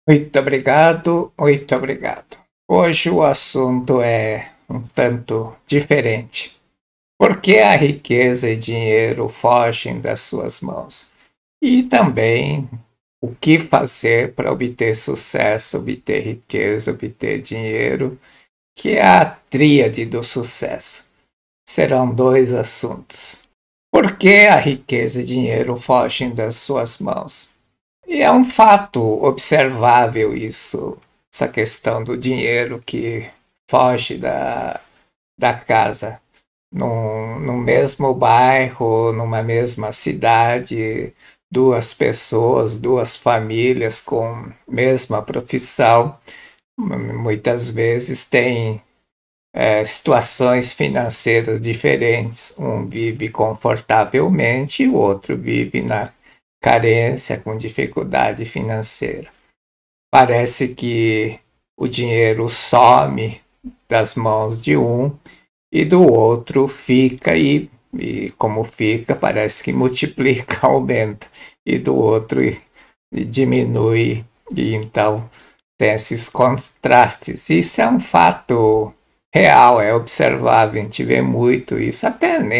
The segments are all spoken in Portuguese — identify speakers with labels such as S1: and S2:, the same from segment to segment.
S1: Muito obrigado, muito obrigado. Hoje o assunto é um tanto diferente. Por que a riqueza e dinheiro fogem das suas mãos? E também o que fazer para obter sucesso, obter riqueza, obter dinheiro, que é a tríade do sucesso. Serão dois assuntos. Por que a riqueza e dinheiro fogem das suas mãos? E é um fato observável isso, essa questão do dinheiro que foge da casa. No mesmo bairro, numa mesma cidade, duas pessoas, duas famílias com mesma profissão, muitas vezes têm situações financeiras diferentes. Um vive confortavelmente, o outro vive na carência, com dificuldade financeira. Parece que o dinheiro some das mãos de um e do outro fica e como fica, parece que multiplica, aumenta, e do outro diminui, e então tem esses contrastes. Isso é um fato real, é observável, a gente vê muito isso,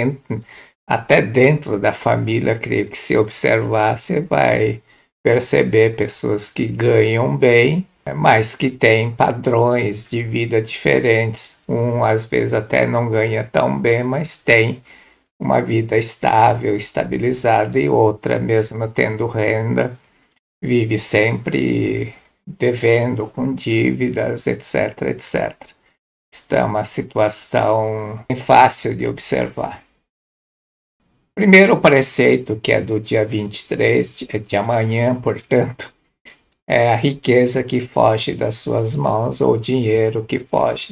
S1: até dentro da família, creio que se observar, você vai perceber pessoas que ganham bem, mas que têm padrões de vida diferentes. Um, às vezes, até não ganha tão bem, mas tem uma vida estável, estabilizada, e outra, mesmo tendo renda, vive sempre devendo, com dívidas, etc, etc. Isso é uma situação fácil de observar. Primeiro, o preceito, que é do dia 23, de amanhã, portanto, é a riqueza que foge das suas mãos, ou o dinheiro que foge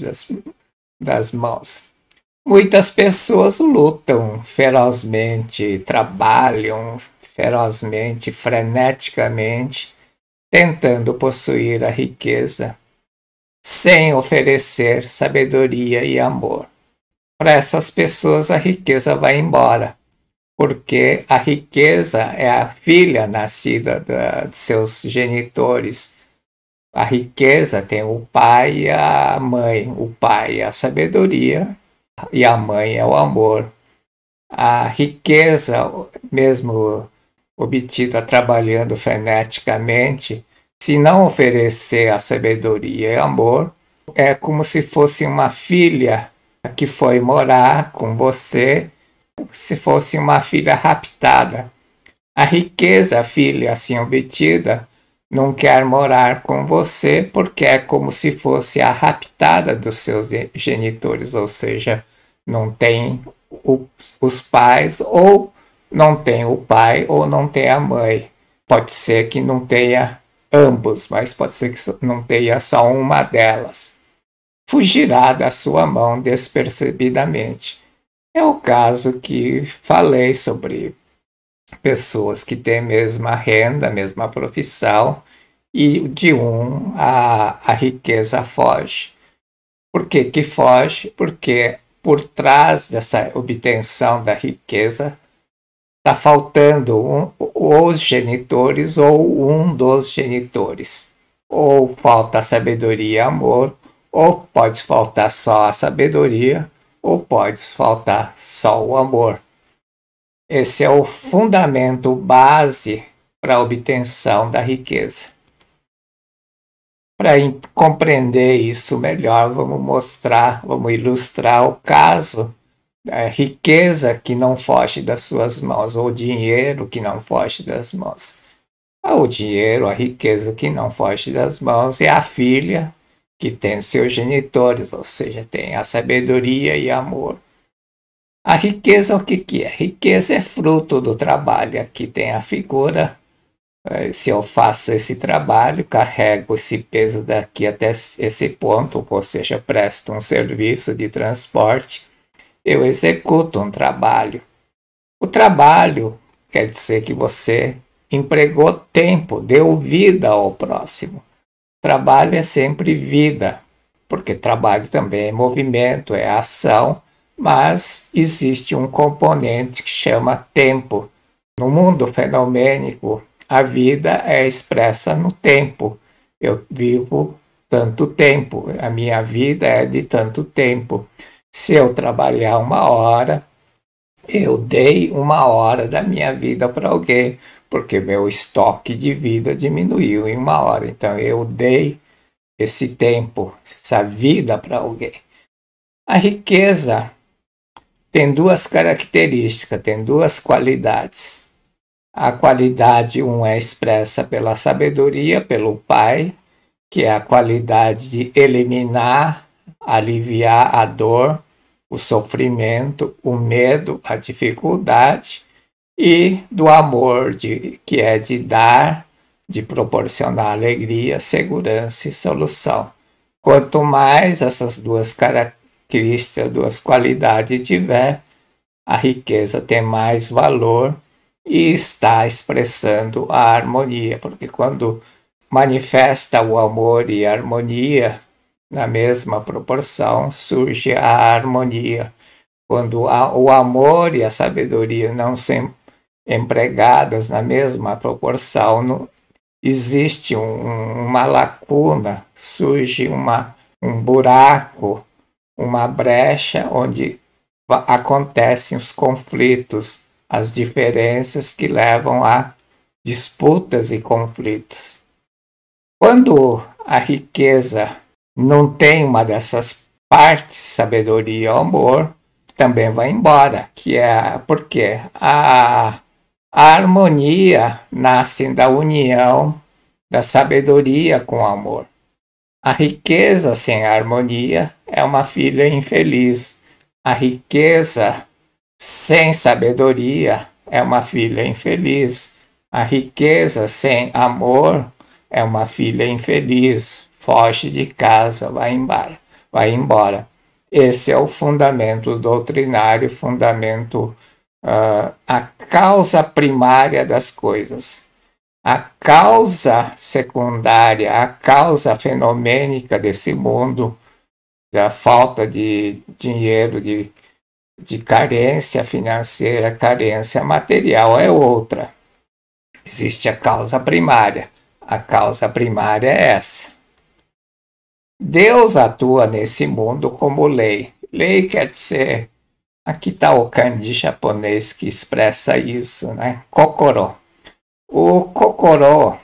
S1: das mãos. Muitas pessoas lutam ferozmente, trabalham ferozmente, freneticamente, tentando possuir a riqueza, sem oferecer sabedoria e amor. Para essas pessoas, a riqueza vai embora, porque a riqueza é a filha nascida de seus genitores. A riqueza tem o pai e a mãe. O pai é a sabedoria e a mãe é o amor. A riqueza, mesmo obtida trabalhando freneticamente, se não oferecer a sabedoria e amor, é como se fosse uma filha que foi morar com você, se fosse uma filha raptada. A riqueza, a filha assim obtida, não quer morar com você porque é como se fosse a raptada dos seus genitores, ou seja, não tem os pais, ou não tem o pai, ou não tem a mãe. Pode ser que não tenha ambos, mas pode ser que não tenha só uma delas. Fugirá da sua mão despercebidamente. É o caso que falei sobre pessoas que têm a mesma renda, a mesma profissão, e de um a riqueza foge. Por que que foge? Porque por trás dessa obtenção da riqueza está faltando os genitores ou um dos genitores. Ou falta sabedoria e amor, ou pode faltar só a sabedoria, ou pode faltar só o amor. Esse é o fundamento base para a obtenção da riqueza. Para compreender isso melhor, vamos ilustrar o caso da riqueza que não foge das suas mãos, ou dinheiro que não foge das mãos. O dinheiro, a riqueza que não foge das mãos é a filha que tem seus genitores, ou seja, tem a sabedoria e amor. A riqueza, o que é? Riqueza é fruto do trabalho. Aqui tem a figura. Se eu faço esse trabalho, carrego esse peso daqui até esse ponto, ou seja, presto um serviço de transporte, eu executo um trabalho. O trabalho quer dizer que você empregou tempo, deu vida ao próximo. Trabalho é sempre vida, porque trabalho também é movimento, é ação, mas existe um componente que chama tempo. No mundo fenomênico, a vida é expressa no tempo. Eu vivo tanto tempo, a minha vida é de tanto tempo. Se eu trabalhar 1 hora, eu dei 1 hora da minha vida para alguém, porque meu estoque de vida diminuiu em 1 hora. Então eu dei esse tempo, essa vida para alguém. A riqueza tem duas características, tem duas qualidades. A qualidade, é expressa pela sabedoria, pelo Pai, que é a qualidade de eliminar, aliviar a dor, o sofrimento, o medo, a dificuldade, e do amor, que é de dar, de proporcionar alegria, segurança e solução. Quanto mais essas duas características, duas qualidades tiver, a riqueza tem mais valor e está expressando a harmonia, porque quando manifesta o amor e a harmonia na mesma proporção, surge a harmonia. Quando o amor e a sabedoria não são empregadas na mesma proporção, existe uma lacuna, surge um buraco, uma brecha onde acontecem os conflitos, as diferenças que levam a disputas e conflitos. Quando a riqueza não tem uma dessas partes, sabedoria ou amor, também vai embora, que é porque a harmonia nasce da união da sabedoria com o amor. A riqueza sem harmonia é uma filha infeliz. A riqueza sem sabedoria é uma filha infeliz. A riqueza sem amor é uma filha infeliz. Foge de casa, vai embora. Vai embora. Esse é o fundamento doutrinário, fundamento, a causa primária das coisas. A causa secundária, a causa fenomênica desse mundo, da falta de dinheiro, de carência financeira, carência material, é outra. Existe a causa primária. A causa primária é essa. Deus atua nesse mundo como lei. Lei quer dizer, aqui está o kanji japonês que expressa isso, né? Kokoro. O kokoro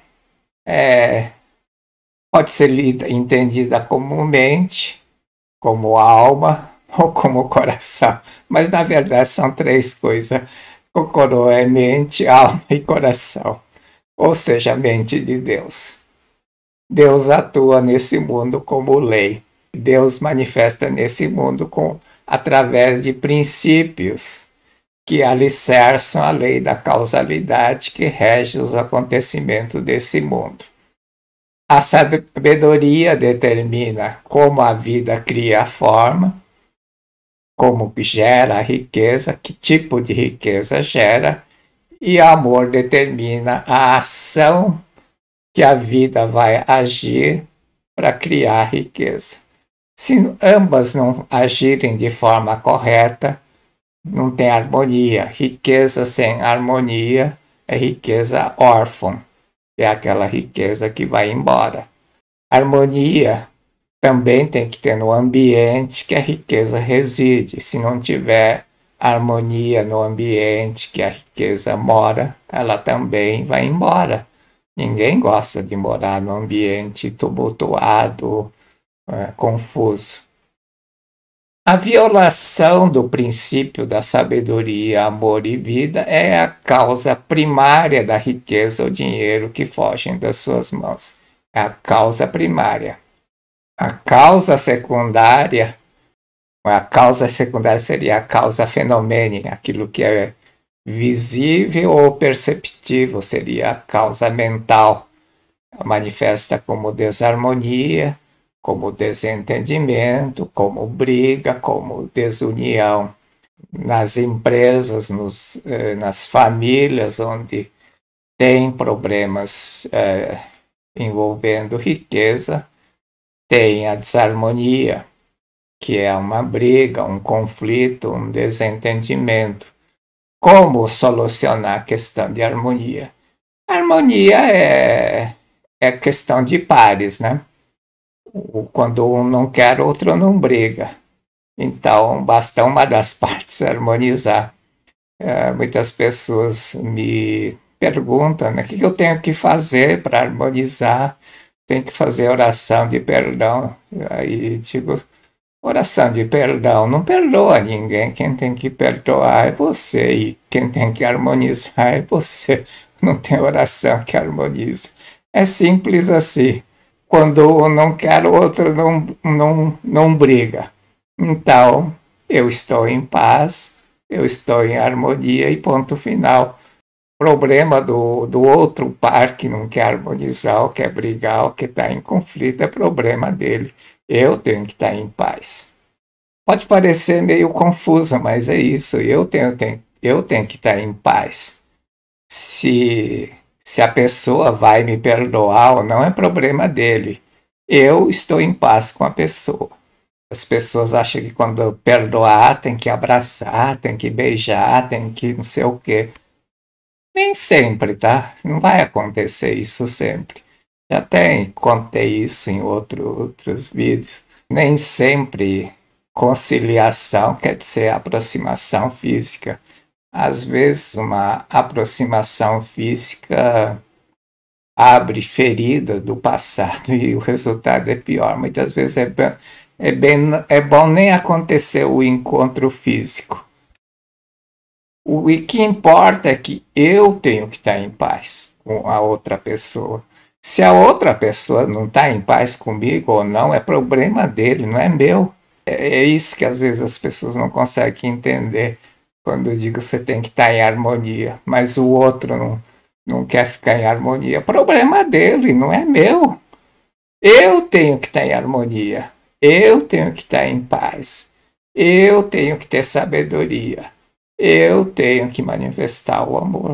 S1: pode ser entendida como mente, como alma ou como coração, mas na verdade são três coisas. Kokoro é mente, alma e coração, ou seja, a mente de Deus. Deus atua nesse mundo como lei. Deus manifesta nesse mundo através de princípios que alicerçam a lei da causalidade que rege os acontecimentos desse mundo. A sabedoria determina como a vida cria a forma, como gera a riqueza, que tipo de riqueza gera, e o amor determina a ação que a vida vai agir para criar riqueza. Se ambas não agirem de forma correta, não tem harmonia. Riqueza sem harmonia é riqueza órfã, é aquela riqueza que vai embora. Harmonia também tem que ter no ambiente que a riqueza reside. Se não tiver harmonia no ambiente que a riqueza mora, ela também vai embora. Ninguém gosta de morar num ambiente tumultuado, confuso. A violação do princípio da sabedoria, amor e vida é a causa primária da riqueza ou dinheiro que fogem das suas mãos. É a causa primária. A causa secundária seria a causa fenomênica, aquilo que é visível ou perceptível, seria a causa mental, manifesta como desarmonia, como desentendimento, como briga, como desunião. Nas empresas, nas famílias onde tem problemas envolvendo riqueza, tem a desarmonia, que é uma briga, um conflito, um desentendimento. Como solucionar a questão de harmonia? A harmonia é questão de pares, né? Quando um não quer, o outro não briga. Então, basta uma das partes harmonizar. Muitas pessoas me perguntam, né, o que eu tenho que fazer para harmonizar? Tem que fazer oração de perdão. Aí digo, oração de perdão não perdoa ninguém. Quem tem que perdoar é você. E quem tem que harmonizar é você. Não tem oração que harmoniza. É simples assim. Quando um não quer, o outro não briga. Então, eu estou em paz, eu estou em harmonia e ponto final. Problema do outro par que não quer harmonizar, ou quer brigar, ou que está em conflito, é problema dele. Eu tenho que estar em paz. Pode parecer meio confuso, mas é isso. Eu tenho que estar em paz. Se, se a pessoa vai me perdoar ou não, é problema dele. Eu estou em paz com a pessoa. As pessoas acham que quando perdoar tem que abraçar, tem que beijar, tem que não sei o quê. Nem sempre, tá? Não vai acontecer isso sempre. Já até contei isso em outros vídeos. Nem sempre conciliação quer dizer aproximação física. Às vezes, uma aproximação física abre feridas do passado e o resultado é pior. Muitas vezes é bom nem acontecer o encontro físico. O que importa é que eu tenho que estar em paz com a outra pessoa. Se a outra pessoa não está em paz comigo ou não, é problema dele, não é meu. É isso que às vezes as pessoas não conseguem entender quando eu digo que você tem que estar em harmonia, mas o outro não quer ficar em harmonia. Problema dele, não é meu. Eu tenho que estar em harmonia. Eu tenho que estar em paz. Eu tenho que ter sabedoria. Eu tenho que manifestar o amor.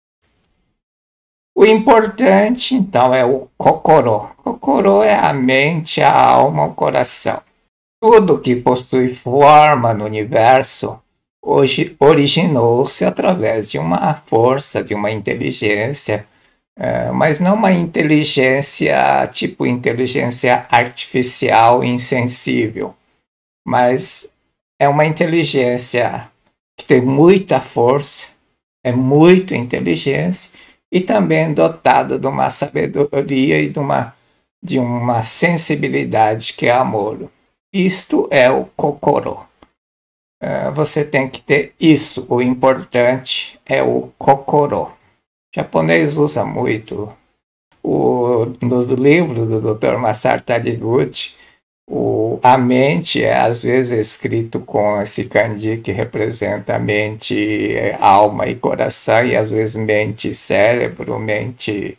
S1: O importante, então, é o Kokoro. Kokoro é a mente, a alma, o coração. Tudo que possui forma no universo hoje originou-se através de uma força, de uma inteligência, mas não uma inteligência tipo inteligência artificial insensível, mas é uma inteligência que tem muita força, é muito inteligência e também dotada de uma sabedoria e de uma sensibilidade que é amor. Isto é o Kokoro. Você tem que ter isso. O importante é o Kokoro. O japonês usa muito. Nos livros do Dr. Masaru Taniguchi, a mente é às vezes escrito com esse kanji que representa a mente, alma e coração, e às vezes mente e cérebro, mente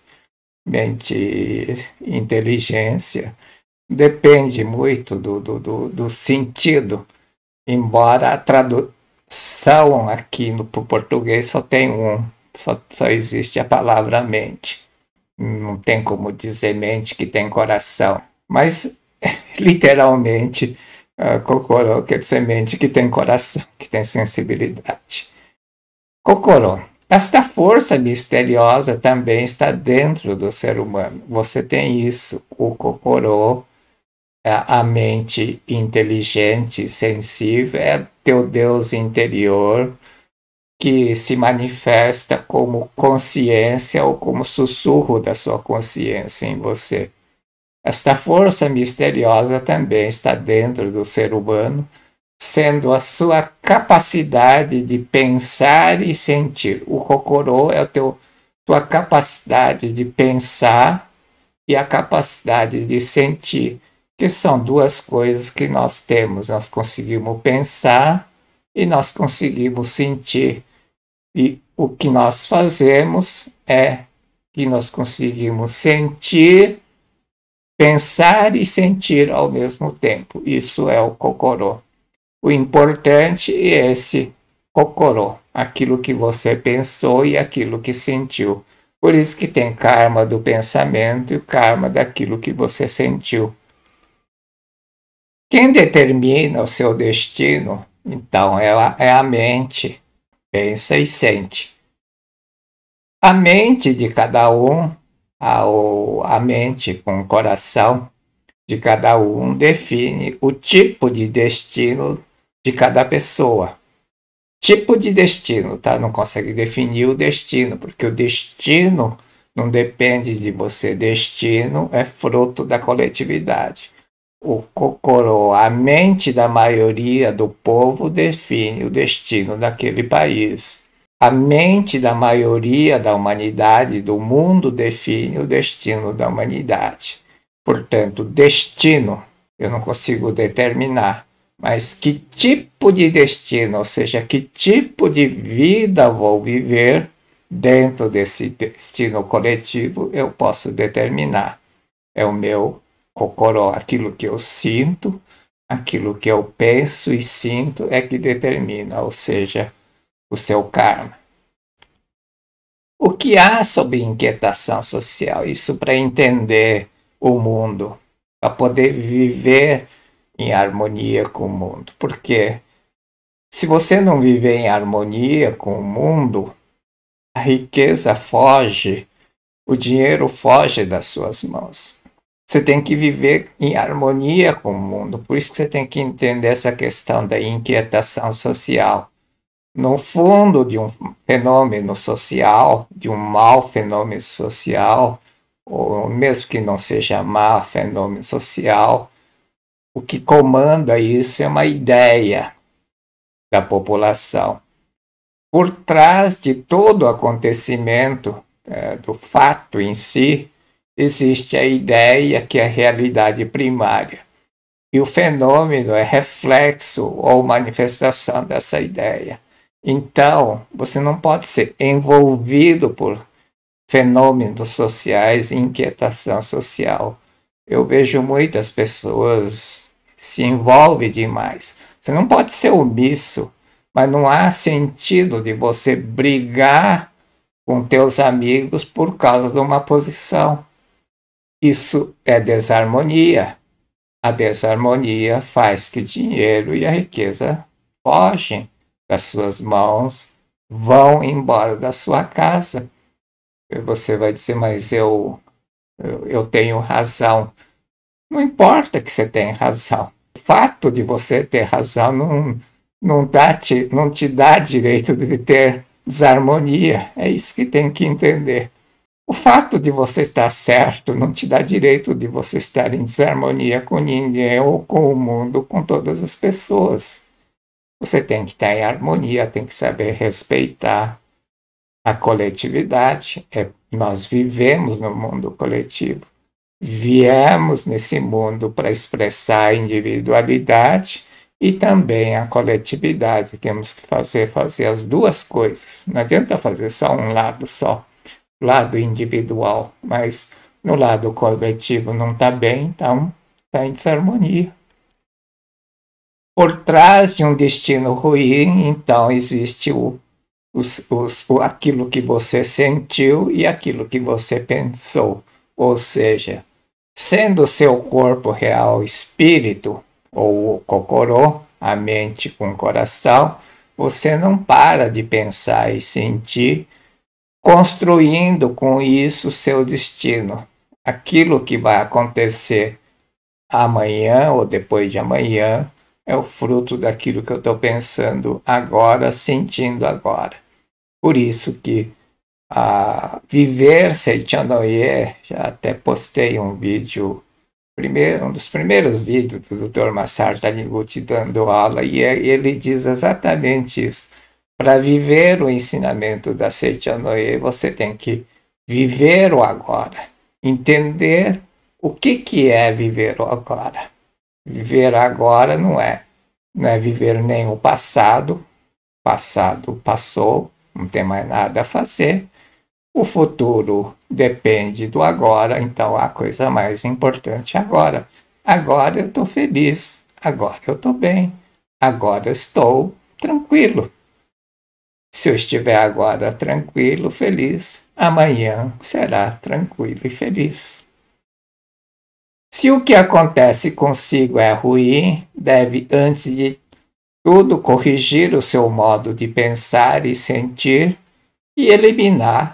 S1: inteligência. Depende muito do sentido, embora a tradução aqui no português só tem só existe a palavra mente. Não tem como dizer mente que tem coração, mas literalmente, Kokoro quer dizer mente que tem coração, que tem sensibilidade. Kokoro. Esta força misteriosa também está dentro do ser humano. Você tem isso, o Kokoro, a mente inteligente, sensível, é teu Deus interior que se manifesta como consciência ou como sussurro da sua consciência em você. Esta força misteriosa também está dentro do ser humano, sendo a sua capacidade de pensar e sentir. O Kokoro é a tua capacidade de pensar e a capacidade de sentir, que são duas coisas que nós temos. Nós conseguimos pensar e nós conseguimos sentir. E o que nós fazemos é que nós conseguimos sentir, pensar e sentir ao mesmo tempo. Isso é o Kokoro. O importante é esse Kokoro, aquilo que você pensou e aquilo que sentiu. Por isso que tem karma do pensamento e o karma daquilo que você sentiu. Quem determina o seu destino, então, é a mente. Pensa e sente. A mente de cada um, a mente com o coração de cada um define o tipo de destino de cada pessoa. Tipo de destino, tá? Não consegue definir o destino, porque o destino não depende de você. Destino é fruto da coletividade. O Cocorô, a mente da maioria do povo define o destino daquele país. A mente da maioria da humanidade, do mundo, define o destino da humanidade. Portanto, destino eu não consigo determinar, mas que tipo de destino, ou seja, que tipo de vida vou viver dentro desse destino coletivo, eu posso determinar. É o meu Cocoró, aquilo que eu sinto, aquilo que eu penso e sinto é que determina, ou seja, o seu karma. O que há sobre inquietação social? Isso para entender o mundo, para poder viver em harmonia com o mundo. Porque se você não viver em harmonia com o mundo, a riqueza foge, o dinheiro foge das suas mãos. Você tem que viver em harmonia com o mundo. Por isso que você tem que entender essa questão da inquietação social. No fundo de um fenômeno social, de um mau fenômeno social, ou mesmo que não seja mau fenômeno social, o que comanda isso é uma ideia da população. Por trás de todo o acontecimento, do fato em si, existe a ideia que é a realidade primária. E o fenômeno é reflexo ou manifestação dessa ideia. Então, você não pode ser envolvido por fenômenos sociais e inquietação social. Eu vejo muitas pessoas se envolvem demais. Você não pode ser omisso, mas não há sentido de você brigar com teus amigos por causa de uma posição. Isso é desarmonia. A desarmonia faz que o dinheiro e a riqueza fogem das suas mãos, vão embora da sua casa. Você vai dizer, mas eu tenho razão. Não importa que você tenha razão. O fato de você ter razão não te dá direito de ter desarmonia. É isso que tem que entender. O fato de você estar certo não te dá direito de você estar em desarmonia com ninguém ou com o mundo, com todas as pessoas. Você tem que estar em harmonia, tem que saber respeitar a coletividade. Nós vivemos no mundo coletivo. Viemos nesse mundo para expressar a individualidade e também a coletividade. Temos que fazer as duas coisas. Não adianta fazer só um lado só, lado individual, mas no lado coletivo não está bem, então está em desarmonia. Por trás de um destino ruim, então existe aquilo que você sentiu e aquilo que você pensou. Ou seja, sendo seu corpo real espírito, ou o Cocorô, a mente com o coração, você não para de pensar e sentir, construindo com isso seu destino. Aquilo que vai acontecer amanhã ou depois de amanhã é o fruto daquilo que eu estou pensando agora, sentindo agora. Por isso que viver Seichanoye, já até postei um vídeo, um dos primeiros vídeos do Dr. Masaru Taniguchi dando aula, e ele diz exatamente isso. Para viver o ensinamento da Seichanoye, você tem que viver o agora, entender o que é viver o agora. Viver agora não é viver nem o passado passou, não tem mais nada a fazer. O futuro depende do agora, então a coisa mais importante é agora. Agora eu estou feliz, agora eu estou bem, agora eu estou tranquilo. Se eu estiver agora tranquilo, feliz, amanhã será tranquilo e feliz. Se o que acontece consigo é ruim, deve, antes de tudo, corrigir o seu modo de pensar e sentir e eliminar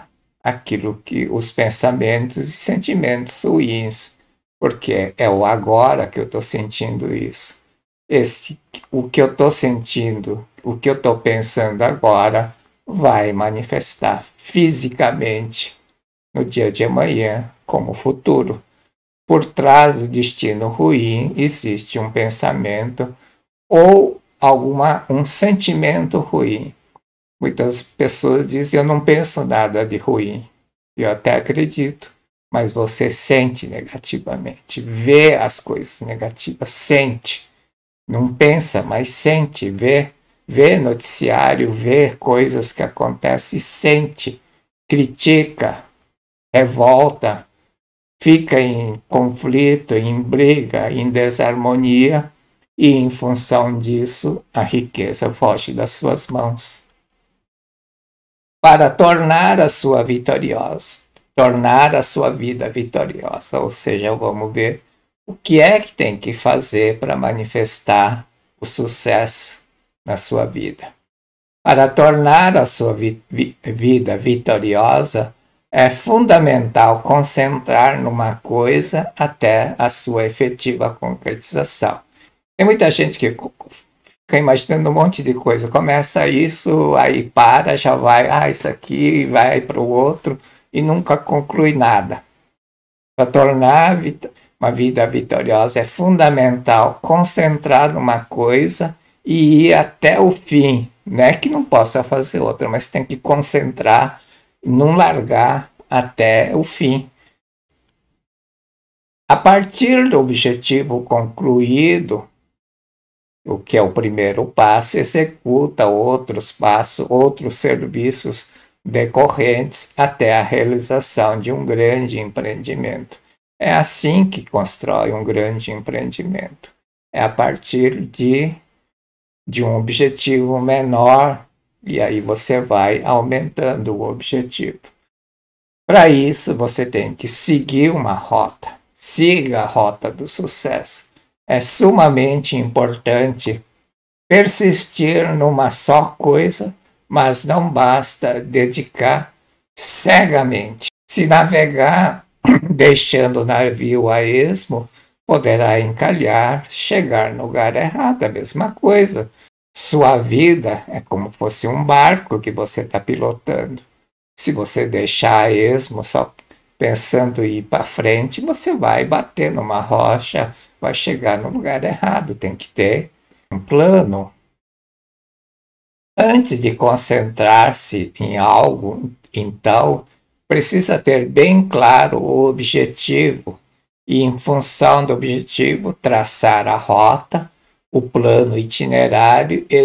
S1: aquilo que os pensamentos e sentimentos ruins, porque é o agora que eu estou sentindo isso. O que eu estou sentindo, o que eu estou pensando agora, vai manifestar fisicamente no dia de amanhã como futuro. Por trás do destino ruim existe um pensamento ou um sentimento ruim. Muitas pessoas dizem: eu não penso nada de ruim. Eu até acredito, mas você sente negativamente, vê as coisas negativas, sente. Não pensa, mas sente, vê noticiário, vê coisas que acontecem, sente, critica, revolta, fica em conflito, em briga, em desarmonia, e em função disso a riqueza foge das suas mãos. Para tornar a sua vitoriosa, tornar a sua vida vitoriosa, ou seja, vamos ver o que é que tem que fazer para manifestar o sucesso na sua vida. Para tornar a sua vida vitoriosa, é fundamental concentrar numa coisa até a sua efetiva concretização. Tem muita gente que fica imaginando um monte de coisa, começa isso, aí para, já vai, isso aqui, vai para o outro, e nunca conclui nada. Para tornar uma vida vitoriosa é fundamental concentrar numa coisa e ir até o fim. Não é que não possa fazer outra, mas tem que concentrar e não largar até o fim. A partir do objetivo concluído, o que é o primeiro passo, executa outros passos, outros serviços decorrentes até a realização de um grande empreendimento. É assim que constrói um grande empreendimento. É a partir de um objetivo menor, e aí você vai aumentando o objetivo. Para isso, você tem que seguir uma rota. Siga a rota do sucesso. É sumamente importante persistir numa só coisa, mas não basta dedicar cegamente. Se navegar deixando o navio a esmo, poderá encalhar, chegar no lugar errado, a mesma coisa. Sua vida é como fosse um barco que você está pilotando. Se você deixar a esmo só pensando em ir para frente, você vai bater numa rocha, vai chegar no lugar errado. Tem que ter um plano. Antes de concentrar-se em algo, então, precisa ter bem claro o objetivo e, em função do objetivo, traçar a rota, o plano itinerário e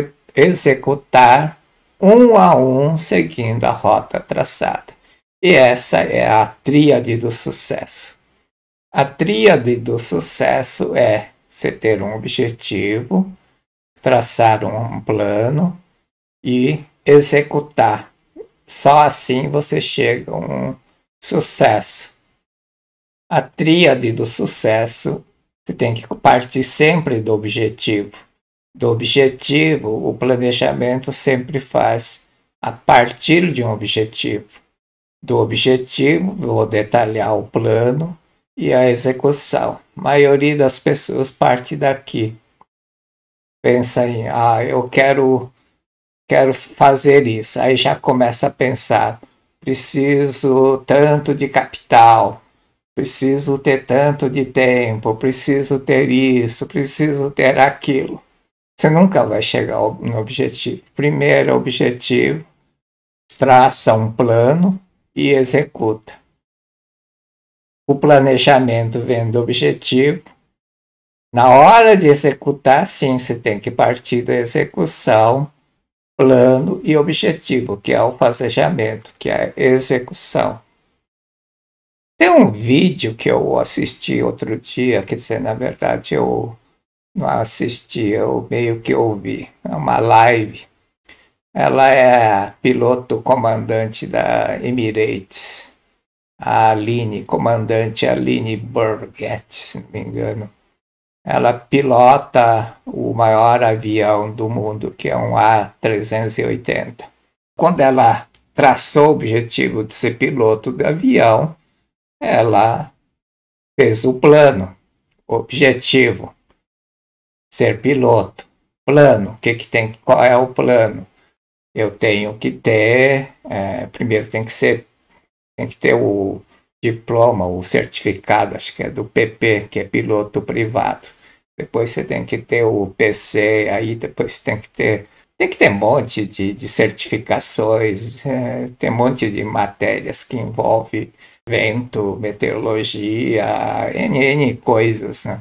S1: executar um a um seguindo a rota traçada. E essa é a tríade do sucesso. A tríade do sucesso é você ter um objetivo, traçar um plano e executar. Só assim você chega a um sucesso. A tríade do sucesso, você tem que partir sempre do objetivo. Do objetivo, o planejamento sempre faz a partir de um objetivo. Do objetivo, vou detalhar o plano e a execução. A maioria das pessoas parte daqui. Pensa em, eu quero fazer isso. Aí já começa a pensar, preciso tanto de capital, preciso ter tanto de tempo, preciso ter isso, preciso ter aquilo. Você nunca vai chegar no objetivo. Primeiro objetivo, traça um plano e executa. O planejamento vem do objetivo. Na hora de executar, sim, você tem que partir da execução, plano e objetivo, que é o planejamento, que é a execução. Tem um vídeo que eu assisti outro dia, quer dizer, na verdade eu não assisti, eu meio que ouvi, é uma live. Ela é piloto comandante da Emirates, a Aline, comandante Aline Burgett, se não me engano. Ela pilota o maior avião do mundo, que é um A380. Quando ela traçou o objetivo de ser piloto de avião, ela fez o plano, objetivo, ser piloto. Plano, qual é o plano? Eu tenho que ter, primeiro tem que ter o diploma, o certificado, acho que é do PP, que é piloto privado. Depois você tem que ter o PC, aí depois tem que ter um monte de certificações, tem um monte de matérias que envolve vento, meteorologia, N coisas, né?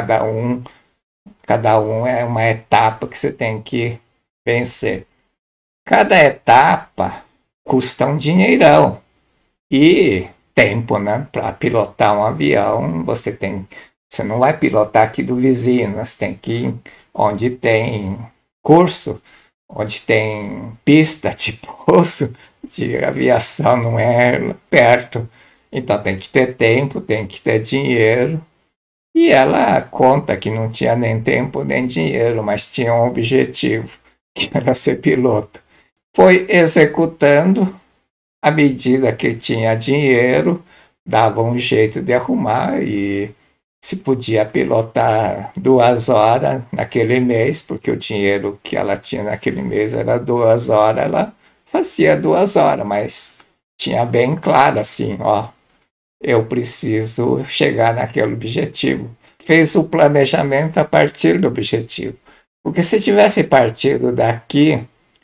S1: Cada um é uma etapa que você tem que vencer. Cada etapa custa um dinheirão e tempo, né? Para pilotar um avião, você não vai pilotar aqui do vizinho, você tem que ir onde tem curso, onde tem pista de pouso de aviação, não é perto. Então tem que ter tempo, tem que ter dinheiro. E ela conta que não tinha nem tempo nem dinheiro, mas tinha um objetivo, que era ser piloto. Foi executando à medida que tinha dinheiro, dava um jeito de arrumar e se podia pilotar 2 horas naquele mês, porque o dinheiro que ela tinha naquele mês era 2 horas, ela fazia 2 horas, mas tinha bem claro assim, ó, eu preciso chegar naquele objetivo. Fez o planejamento a partir do objetivo. Porque se tivesse partido daqui,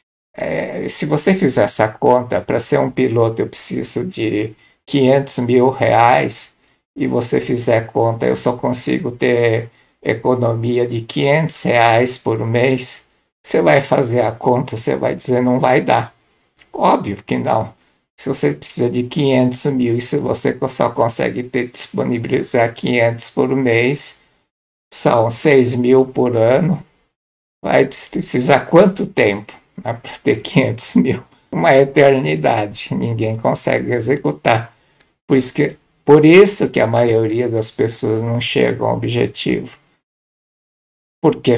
S1: se você fizer essa conta, para ser um piloto eu preciso de 500 mil reais, e você fizer conta, eu só consigo ter economia de 500 reais por mês, você vai fazer a conta, você vai dizer não vai dar. Óbvio que não. Se você precisa de 500 mil e se você só consegue disponibilizar 500 por mês, são 6 mil por ano, vai precisar quanto tempo, né, para ter 500 mil? Uma eternidade, ninguém consegue executar. Por isso que a maioria das pessoas não chegam ao objetivo. Porque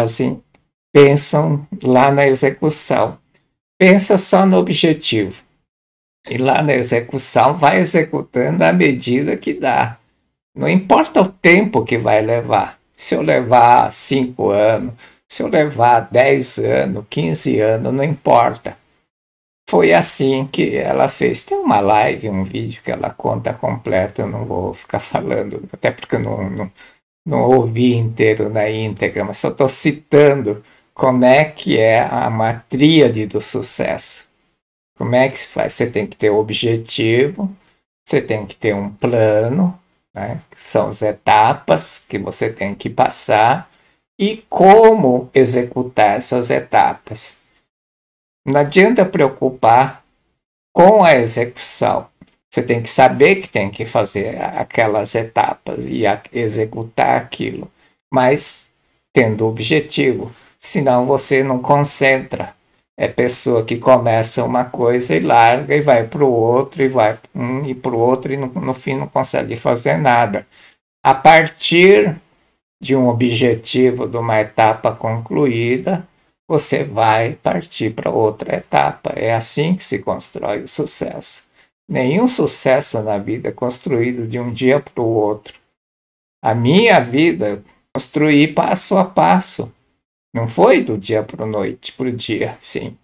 S1: pensam lá na execução. Pensa só no objetivo. E lá na execução vai executando à medida que dá. Não importa o tempo que vai levar. Se eu levar 5 anos, se eu levar 10 anos, 15 anos, não importa. Foi assim que ela fez. Tem uma live, um vídeo que ela conta completo, eu não vou ficar falando, até porque eu não ouvi inteiro na íntegra, mas só estou citando como é que é uma tríade do sucesso. Como é que se faz? Você tem que ter objetivo, você tem que ter um plano, né, que são as etapas que você tem que passar, e como executar essas etapas. Não adianta preocupar com a execução. Você tem que saber que tem que fazer aquelas etapas e executar aquilo, mas tendo objetivo, senão você não concentra. É pessoa que começa uma coisa e larga e vai para o outro e vai e para o outro e no fim não consegue fazer nada. A partir de um objetivo, de uma etapa concluída, você vai partir para outra etapa. É assim que se constrói o sucesso. Nenhum sucesso na vida é construído de um dia para o outro. A minha vida eu construí passo a passo. Não foi do dia para a noite, para o dia, sim.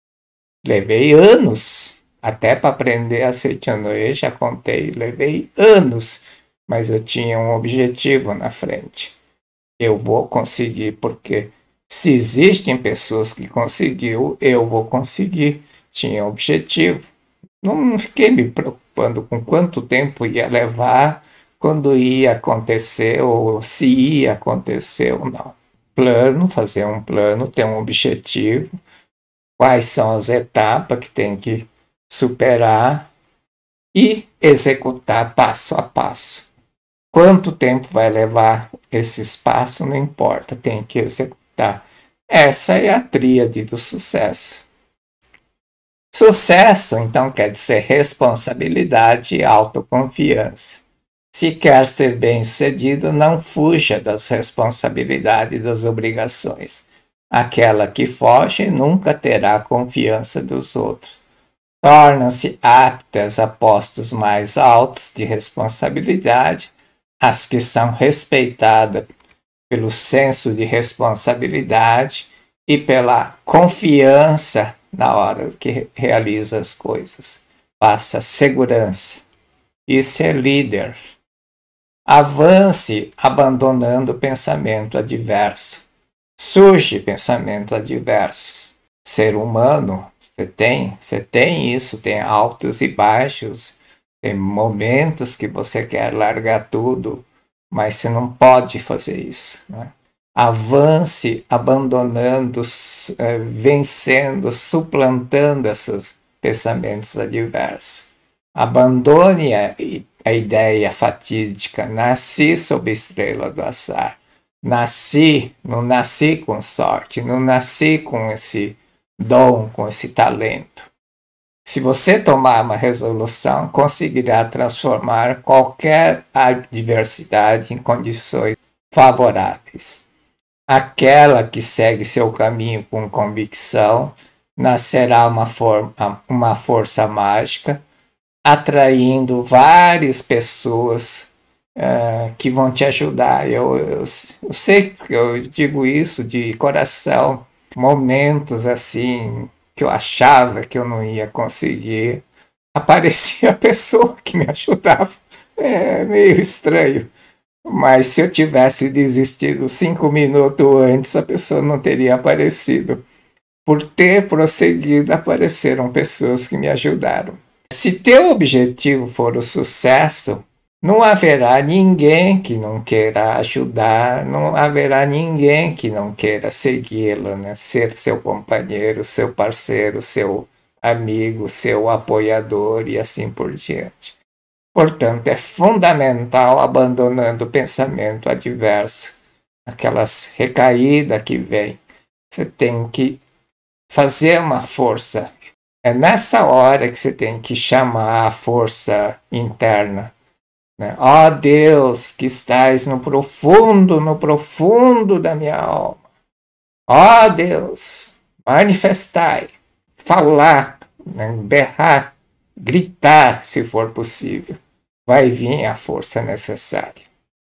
S1: Levei anos até para aprender a Seitianoye, já contei, levei anos, mas eu tinha um objetivo na frente. Eu vou conseguir, porque se existem pessoas que conseguiu, eu vou conseguir. Tinha um objetivo. Não fiquei me preocupando com quanto tempo ia levar, quando ia acontecer, ou se ia acontecer ou não. Plano, fazer um plano, ter um objetivo, quais são as etapas que tem que superar e executar passo a passo. Quanto tempo vai levar esses passos, não importa, tem que executar. Essa é a tríade do sucesso. Sucesso, então, quer dizer responsabilidade e autoconfiança. Se quer ser bem-sucedido, não fuja das responsabilidades e das obrigações. Aquela que foge nunca terá a confiança dos outros. tornam-se aptas a postos mais altos de responsabilidade, as que são respeitadas pelo senso de responsabilidade e pela confiança na hora que realiza as coisas. Passa segurança. Isso é líder. Avance abandonando o pensamento adverso. Surge pensamento adversos. Ser humano, você tem isso, tem altos e baixos, tem momentos que você quer largar tudo, mas você não pode fazer isso, né? Avance abandonando, vencendo, suplantando esses pensamentos adversos. Abandone a ideia fatídica, nasci sob a estrela do azar. Não nasci com sorte, não nasci com esse dom, com esse talento. Se você tomar uma resolução, conseguirá transformar qualquer adversidade em condições favoráveis. Aquela que segue seu caminho com convicção nascerá uma força mágica, atraindo várias pessoas que vão te ajudar. Eu sei que eu digo isso de coração. Momentos assim que eu achava que eu não ia conseguir, aparecia a pessoa que me ajudava. É meio estranho. Mas se eu tivesse desistido 5 minutos antes, a pessoa não teria aparecido. Por ter prosseguido, apareceram pessoas que me ajudaram. Se teu objetivo for o sucesso, não haverá ninguém que não queira ajudar, não haverá ninguém que não queira segui-lo, né? Ser seu companheiro, seu parceiro, seu amigo, seu apoiador e assim por diante. Portanto, é fundamental, abandonando o pensamento adverso, aquelas recaídas que vêm. Você tem que fazer uma força. É nessa hora que você tem que chamar a força interna. Ó Deus, que estás no profundo da minha alma. Ó Deus, manifestai, falar, berrar, gritar, se for possível. Vai vir a força necessária.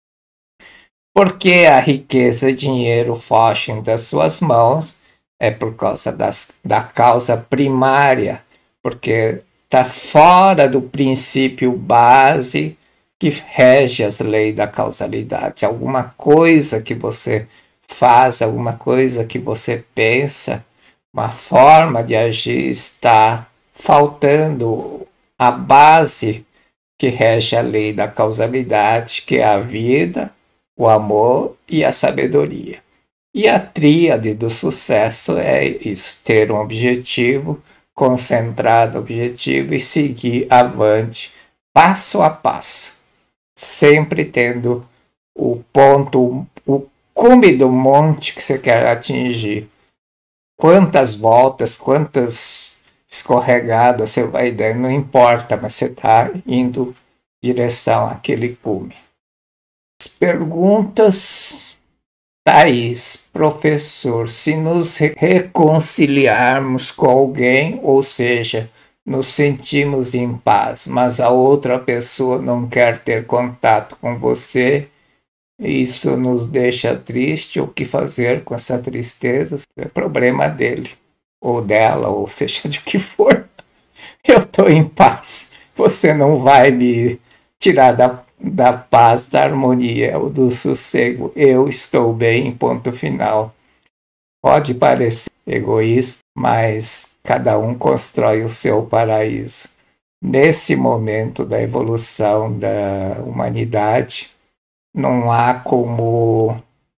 S1: Porque a riqueza e dinheiro fogem das suas mãos, é por causa da causa primária, porque está fora do princípio base que rege as leis da causalidade. Alguma coisa que você faz, alguma coisa que você pensa, uma forma de agir está faltando a base que rege a lei da causalidade, que é a vida, o amor e a sabedoria. E a tríade do sucesso é isso, ter um objetivo, concentrar no objetivo e seguir avante, passo a passo, sempre tendo o ponto, o cume do monte que você quer atingir. Quantas voltas, quantas escorregadas você vai dando, não importa, mas você está indo em direção àquele cume. As perguntas, Thaís, professor, se nos reconciliarmos com alguém, ou seja, nos sentimos em paz, mas a outra pessoa não quer ter contato com você, isso nos deixa triste. O que fazer com essa tristeza? É problema dele, ou dela, ou seja de que for. Eu estou em paz. Você não vai me tirar da paz, da harmonia, ou do sossego. Eu estou bem, ponto final. Pode parecer egoísta, mas cada um constrói o seu paraíso. Nesse momento da evolução da humanidade, não há como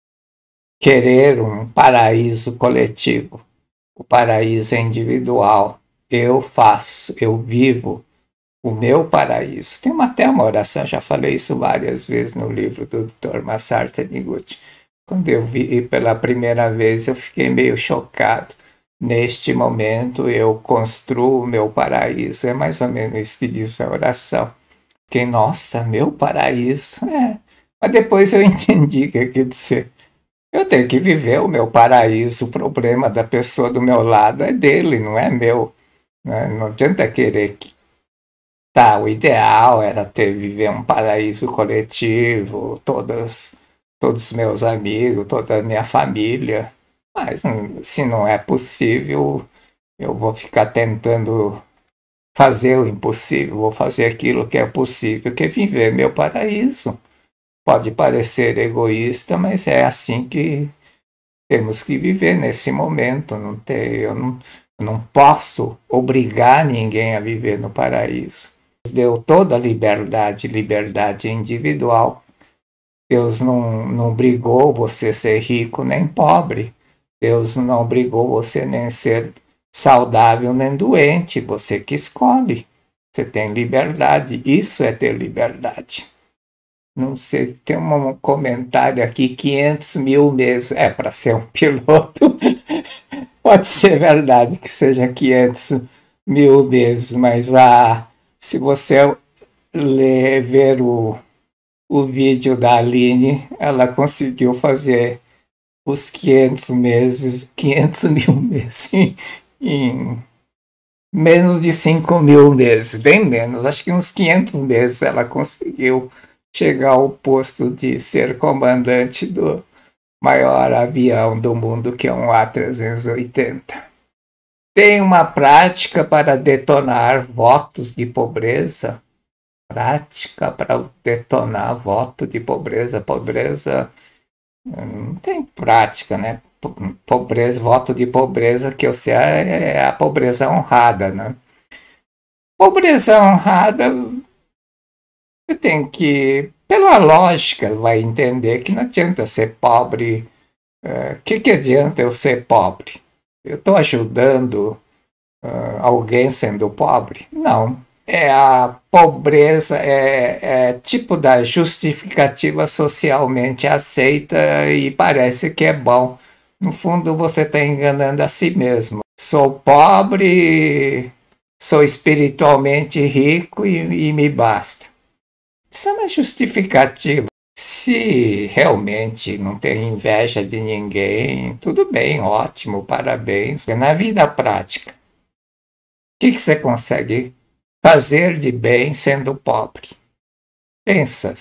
S1: querer um paraíso coletivo. O paraíso é individual. Eu faço, eu vivo o meu paraíso. Tem até uma oração, já falei isso várias vezes no livro do Dr. Masaru Taniguchi. Quando eu vi pela primeira vez, eu fiquei meio chocado. Neste momento, eu construo o meu paraíso. É mais ou menos isso que diz a oração. Fiquei, nossa, meu paraíso. Mas depois eu entendi o que quer dizer. Eu tenho que viver o meu paraíso. O problema da pessoa do meu lado é dele, não é meu. né? Não adianta querer que o ideal era viver um paraíso coletivo, todos os meus amigos, toda a minha família. Mas se não é possível, eu vou ficar tentando fazer o impossível, vou fazer aquilo que é possível, que é viver meu paraíso. Pode parecer egoísta, mas é assim que temos que viver nesse momento. Eu não posso obrigar ninguém a viver no paraíso. Deus deu toda a liberdade, liberdade individual. Deus não brigou você ser rico nem pobre. Deus não brigou você nem ser saudável nem doente. Você que escolhe. Você tem liberdade. Isso é ter liberdade. Não sei, tem um comentário aqui, 500 mil meses. É, para ser um piloto, pode ser verdade que seja 500 mil meses, mas se você ver o vídeo da Aline, ela conseguiu fazer os 500 meses, 500 mil meses em menos de 5 mil meses, bem menos, acho que uns 500 meses ela conseguiu chegar ao posto de ser comandante do maior avião do mundo, que é um A380. Tem uma prática para detonar votos de pobreza. Prática para detonar voto de pobreza. Pobreza não tem prática, né? Pobreza, voto de pobreza que eu sei é a pobreza honrada, né? Pobreza honrada, você tem que, pela lógica, vai entender que não adianta ser pobre. Que adianta eu ser pobre? Eu estou ajudando alguém sendo pobre? Não. É a pobreza, é tipo da justificativa socialmente aceita e parece que é bom. No fundo, você está enganando a si mesmo. Sou pobre, sou espiritualmente rico e me basta. Isso é uma justificativa. Se realmente não tem inveja de ninguém, tudo bem, ótimo, parabéns. Na vida prática, o que você consegue fazer de bem sendo pobre? Pensa,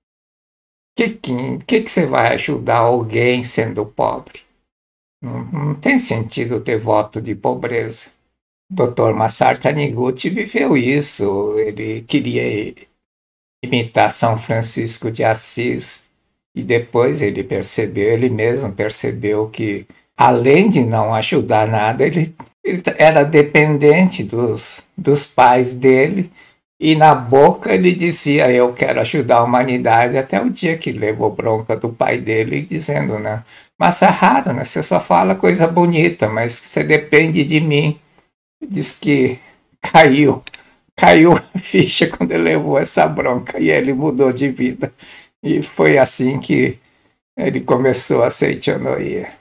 S1: que você vai ajudar alguém sendo pobre? Não tem sentido ter voto de pobreza. O Dr. Massar Taniguchi viveu isso. Ele queria imitar São Francisco de Assis e depois ele mesmo percebeu que, além de não ajudar nada, ele era dependente dos pais dele e na boca ele dizia: eu quero ajudar a humanidade, até o dia que levou bronca do pai dele dizendo, né? Mas é raro, né? Você só fala coisa bonita, mas você depende de mim. Diz que caiu a ficha quando ele levou essa bronca e ele mudou de vida. E foi assim que ele começou a ser Chonoye.